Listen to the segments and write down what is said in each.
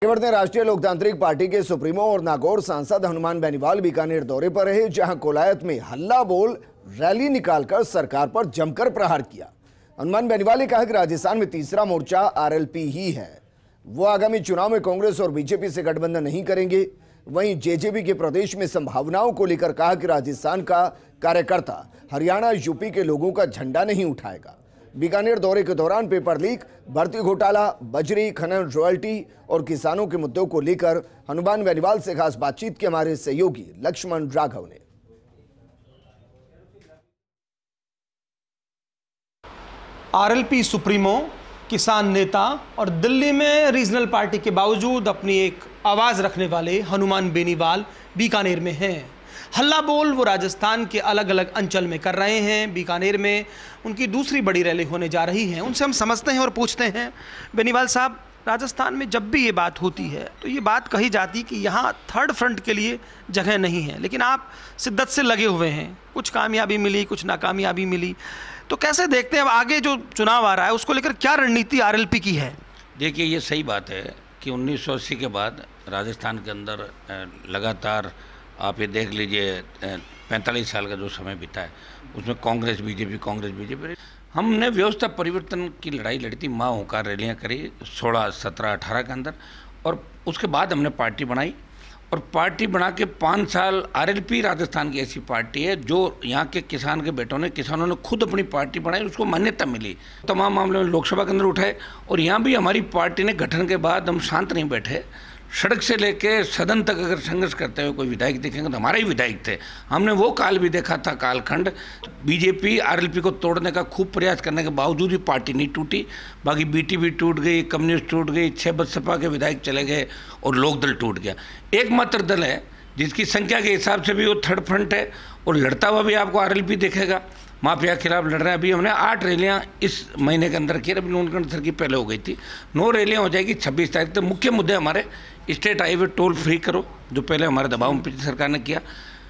वर्धन राष्ट्रीय लोकतांत्रिक पार्टी के सुप्रीमो और नागौर सांसद हनुमान बेनीवाल बीकानेर दौरे पर रहे, जहां कोलायत में हल्ला बोल रैली निकालकर सरकार पर जमकर प्रहार किया। हनुमान बेनीवाल ने कहा कि राजस्थान में तीसरा मोर्चा आरएलपी ही है। वो आगामी चुनाव में कांग्रेस और बीजेपी से गठबंधन नहीं करेंगे। वहीं जेजेपी के प्रदेश में संभावनाओं को लेकर कहा कि राजस्थान का कार्यकर्ता हरियाणा यूपी के लोगों का झंडा नहीं उठाएगा। बीकानेर दौरे के दौरान पेपर लीक, भर्ती घोटाला, बजरी खनन रॉयल्टी और किसानों के मुद्दों को लेकर हनुमान बेनीवाल से खास बातचीत की हमारे सहयोगी लक्ष्मण राघव ने। आरएलपी सुप्रीमो, किसान नेता और दिल्ली में रीजनल पार्टी के बावजूद अपनी एक आवाज रखने वाले हनुमान बेनीवाल बीकानेर में हैं। हल्ला बोल वो राजस्थान के अलग अलग अंचल में कर रहे हैं। बीकानेर में उनकी दूसरी बड़ी रैली होने जा रही है। उनसे हम समझते हैं और पूछते हैं, बेनीवाल साहब, राजस्थान में जब भी ये बात होती है तो ये बात कही जाती कि यहाँ थर्ड फ्रंट के लिए जगह नहीं है, लेकिन आप शिद्दत से लगे हुए हैं। कुछ कामयाबी मिली, कुछ नाकामयाबी मिली, तो कैसे देखते हैं अब आगे जो चुनाव आ रहा है उसको लेकर क्या रणनीति आरएलपी की है? देखिए, ये सही बात है कि 1980 के बाद राजस्थान के अंदर लगातार आप ये देख लीजिए 45 साल का जो समय बीता है उसमें कांग्रेस बीजेपी हमने व्यवस्था परिवर्तन की लड़ाई लड़ी थी। माँ होकर रैलियाँ करी 16, 17, 18 के अंदर, और उसके बाद हमने पार्टी बनाई और पार्टी बना के 5 साल आरएलपी राजस्थान की ऐसी पार्टी है जो यहाँ के किसान के बेटों ने, किसानों ने खुद अपनी पार्टी बनाई, उसको मान्यता मिली। तमाम मामले में लोकसभा के अंदर उठाए और यहाँ भी हमारी पार्टी ने गठन के बाद हम शांत नहीं बैठे। सड़क से लेके सदन तक अगर संघर्ष करते हुए कोई विधायक दिखेंगे तो हमारे ही विधायक थे। हमने वो काल भी देखा था, कालखंड। बीजेपी आरएलपी को तोड़ने का खूब प्रयास करने के बावजूद भी पार्टी नहीं टूटी। बाकी बीटीपी टूट गई, कम्युनिस्ट टूट गई, 6 बसपा के विधायक चले गए और लोकदल टूट गया। एकमात्र दल है जिसकी संख्या के हिसाब से भी वो थर्ड फ्रंट है और लड़ता हुआ भी आपको आरएलपी दिखेगा। माफिया के खिलाफ लड़ रहे हैं। अभी हमने 8 रैलियां इस महीने के अंदर की, अभी नूनगढ़ सर की पहले हो गई थी। 9 रैलियां हो जाएगी 26 तारीख तक। मुख्य मुद्दे हमारे स्टेट हाईवे टोल फ्री करो, जो पहले हमारे दबाव में पिछली सरकार ने किया।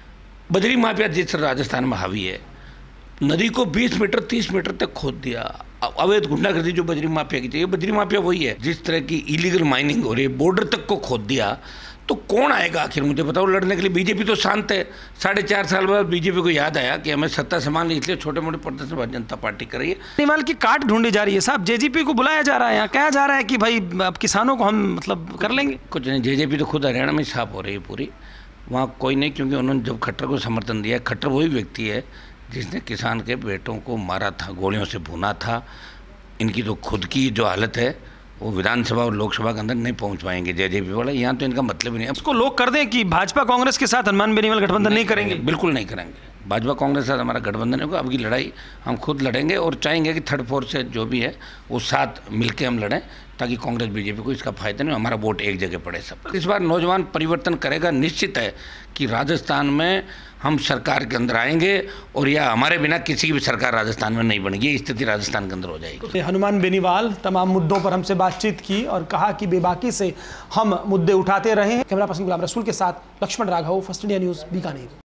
बजरी माफिया जिस राजस्थान में हावी है, नदी को 20 मीटर 30 मीटर तक खोद दिया। अवैध गुंडागर्दी जो बजरी माफिया की थी, बजरी माफिया वही है। जिस तरह की इलीगल माइनिंग हो रही है, बॉर्डर तक को खोद दिया, तो कौन आएगा आखिर मुझे बताओ लड़ने के लिए? बीजेपी तो शांत है। 4.5 साल बाद बीजेपी को याद आया कि हमें सत्ता संभालनी, इसलिए छोटे मोटे प्रदर्शन भारतीय जनता पार्टी कर रही है। बेनीवाल की काट ढूंढी जा रही है साहब। जेजेपी को बुलाया जा रहा है, यहाँ कहा जा रहा है कि भाई अब किसानों को हम कर लेंगे। कुछ नहीं, जेजेपी तो खुद हरियाणा में साफ हो रही है पूरी। वहाँ कोई नहीं, क्योंकि उन्होंने जब खट्टर को समर्थन दिया, खट्टर वही व्यक्ति है जिसने किसान के बेटों को मारा था, गोलियों से भुना था। इनकी तो खुद की जो हालत है वो विधानसभा और लोकसभा के अंदर नहीं पहुंच पाएंगे जेजेपी वाले। यहाँ तो इनका मतलब ही नहीं है। उसको लोग कर दें कि भाजपा कांग्रेस के साथ हनुमान बेनीवाल गठबंधन नहीं करेंगे। बिल्कुल नहीं करेंगे। भाजपा कांग्रेस के साथ हमारा गठबंधन होगा। अब की लड़ाई हम खुद लड़ेंगे और चाहेंगे कि थर्ड फोर्थ से जो भी है वो साथ मिलकर हम लड़ें, ताकि कांग्रेस बीजेपी को इसका फायदा नहीं, हमारा वोट एक जगह पड़े सब। इस बार नौजवान परिवर्तन करेगा। निश्चित है कि राजस्थान में हम सरकार के अंदर आएंगे और या हमारे बिना किसी की भी सरकार राजस्थान में नहीं बनेगी। ये स्थिति राजस्थान के अंदर हो जाएगी। हनुमान बेनीवाल तमाम मुद्दों पर हमसे बातचीत की और कहा कि बेबाकी से हम मुद्दे उठाते रहे हैं। कैमरा पर्सन गुलाम रसूल के साथ Laxman Raghav, first India news, Bikaner.